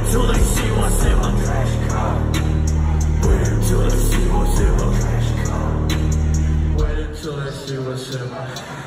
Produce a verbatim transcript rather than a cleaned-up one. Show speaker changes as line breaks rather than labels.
till they see what's in my trash car. Wait until they see what's in my trash car. Wait until they see what's in my